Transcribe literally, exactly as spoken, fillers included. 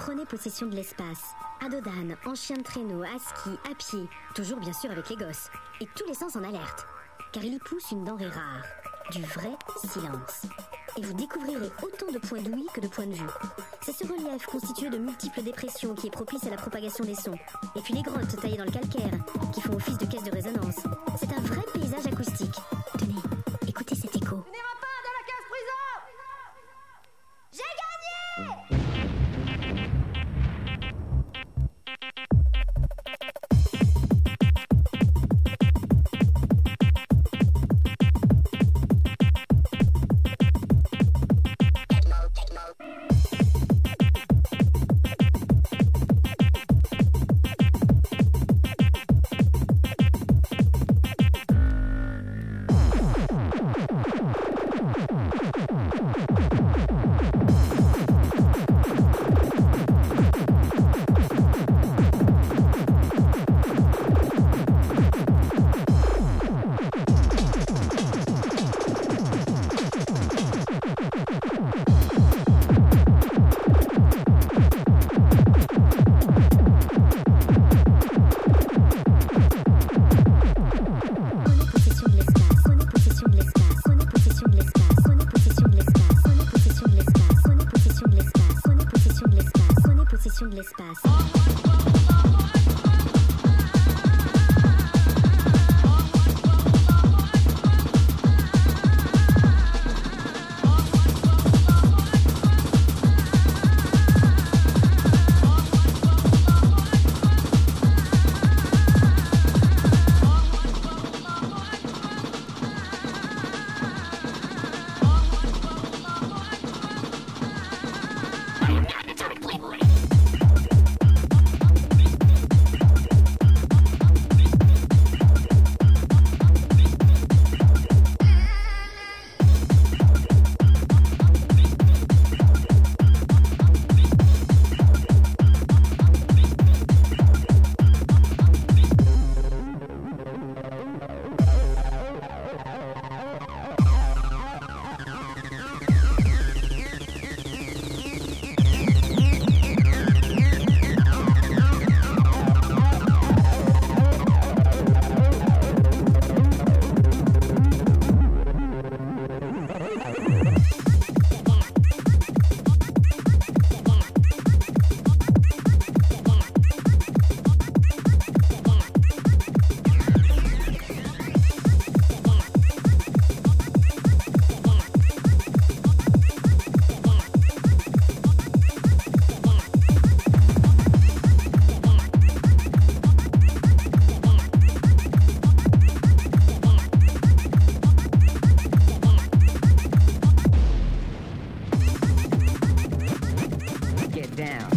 Prenez possession de l'espace. À dos d'âne, en chien de traîneau, à ski, à pied. Toujours bien sûr avec les gosses. Et tous les sens en alerte. Car il y pousse une denrée rare. Du vrai silence. Et vous découvrirez autant de points d'ouïe que de points de vue. C'est ce relief constitué de multiples dépressions qui est propice à la propagation des sons. Et puis les grottes taillées dans le calcaire, qui font office de caisse de résonance. C'est un vrai paysage acoustique. Tenez, écoutez cet écho. N'ira pas dans la case prison. J'ai gagné. De l'espace. Down.